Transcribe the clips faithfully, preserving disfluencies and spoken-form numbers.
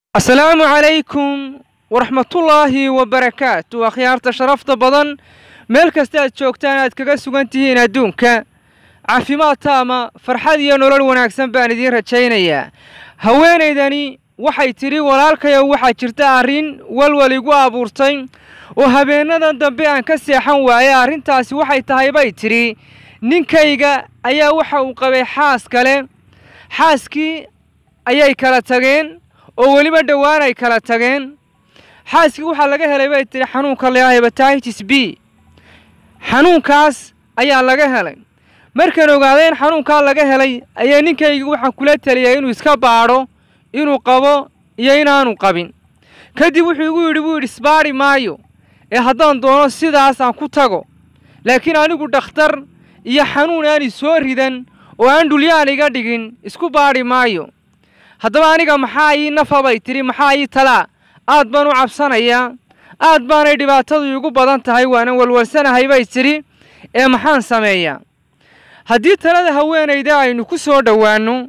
السلام عليكم ورحمة الله وبركاته. أخيارتا شرفت بدن مeel kasta aad joogtaan aad kaga sugan tihiin adduunka caafimaad taama farxad iyo nolol wanaagsan baan idin rajaynayaa. haweenaydani waxay tiri walaalkayo waxa jirta arrin walwal igu abuurtay oo habeenadan dambe aan ka seexan waayay. arrintaasi waxay tahay bay tiri ninkayga ayaa waxa uu qabay xaas kale, xaaskii ayay kala tageen oo waliba dhawaan ay kala tageen. xaaskii waxa laga helay bay tiri xanuunka la hepatitis B. xanuunkaas ayaa laga helay. markaan ogaadeen xanuunka laga helay ayaa ninkayga waxa kula taliyay inuu iska baaro inuu qabo iyo inaanu qabin. kadib wuxuu igu yiri buu isbaari maayo ee haddaan doono sidaas aan ku tago, laakiin anigu dhakhtar iyo xanuun aan soo ridan oo aan dhulyaan iga dhigin isku baari maayo. haddaba aniga maxaa ii nafabay tiri maxaa ii tala aad baan u cabsanayaa, aad baanay dhibaatadu igu badan tahay, waana walwalsanahay bay tiri ee maxaan sameeyaa. haddii talada haweenayda aynu ku soo dhowaanno,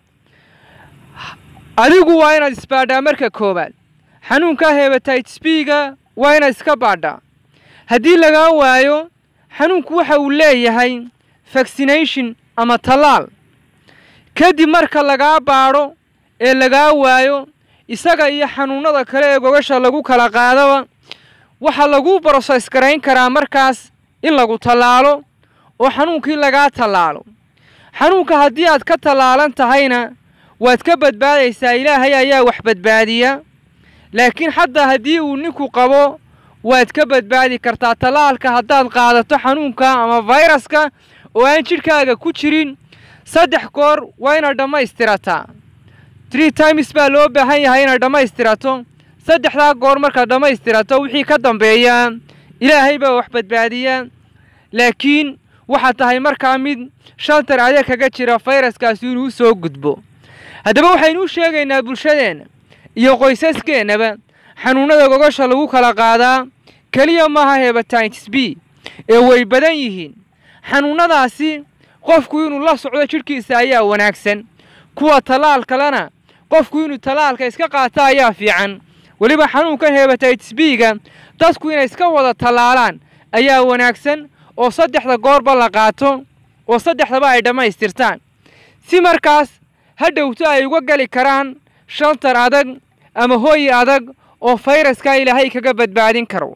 adigu waa inaad isbaadhaa marka koowaad. xanuunka hepatitis B-ga waa inaad iska baadhaa. haddii lagaa waayo xanuunku waxa uu leeyahay vaccination ama talaal. kadib marka lagaa baadho ee lagaa waayo isaga iyo xanuunada kale ee gogasha lagu kala qaadaba waxa lagu process garayn karaa markaas in lagu talaalo oo xanuunkii lagaa talaalo. xanuunka haddii aad ka talaalan tahayna waad ka badbaadaysaa, ilaahay ayaa wax badbaadiya. laakiin xataa haddii uu ninku qabo waad ka badbaadi kartaa talaalka haddaad qaadato xanuunka ama fayraska oo aan jidhkaaga ku jirin. saddex goor waa inaad dhammaystirataa. three times baa loo baahan yahay inaad dhammaystirato. saddexdaa goor markaad dhammaystirato wixii ka dambeeya ilaahay baa wax badbaadiya. laakiin waxaa tahay markaa mid shantar adeeg kaga jira fayraskaasi inuu soo gudbo. haddaba waxaynu u sheegaynaa bulshadeenna iyo qoysaskeenaba xanuunada gogasha lagu kala qaadaa keliya maaha hepatitis B ee way badan yihiin. xanuunadaasi qofku inuu la socdo jidhkiisa ayaa wanaagsan. kuwa talaal kalena qofku inuu talaalka iska qaato ayaa fiican. waliba xanuunkan hepatitis B-ga dadku inay iska wada talaalaan ayaa wanaagsan oo saddexda goorba la qaato oo saddexdaba ay dhammaystirtaan si markaas hadhowto ay uga gali karaan shantar adag ama hooy adag oo fayraska ilaahay kaga badbaadin karo.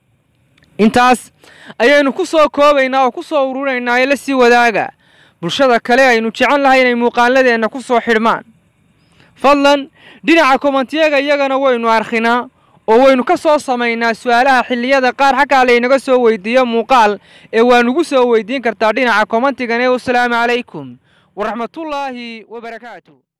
intaas ayaynu ku soo koobaynaa oo ku soo ururinaynaa ee la sii wadaaga bulshada kale aynu jecel lahay inay muuqaaladeena ku soo xidhmaan. fadlan dhinaca kommentiyaga iyagana waynu arkhinaa oo waynu ka soo samaynaa su'aalaha xilliyada qaar xaggaa laynaga soo weydiiyo muuqaal ee waa nugu soo weydiin kartaa dhinaca kommentigan. ee wassalaamu calaykum waraxmatullaahi wabarakaatuh.